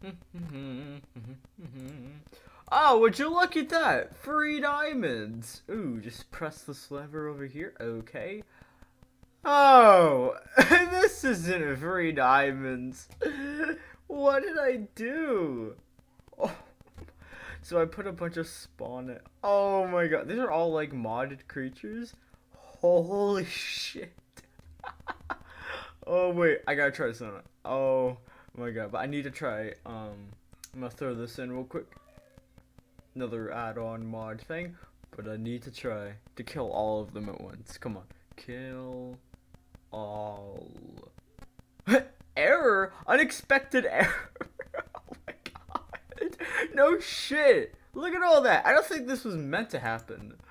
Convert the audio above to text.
Oh, would you look at that? Free diamonds. Ooh, just press this lever over here. Okay. Oh, this isn't free diamonds. What did I do? Oh, so I put a bunch of spawn in. Oh my god, these are all like modded creatures. Holy shit. Oh wait, I gotta try this on. Oh my god, but I need to try. I'm gonna throw this in real quick. Another add-on mod thing, but I need to try to kill all of them at once. Come on, kill all. Error, unexpected error. Oh my god, no shit. Look at all that. I don't think this was meant to happen.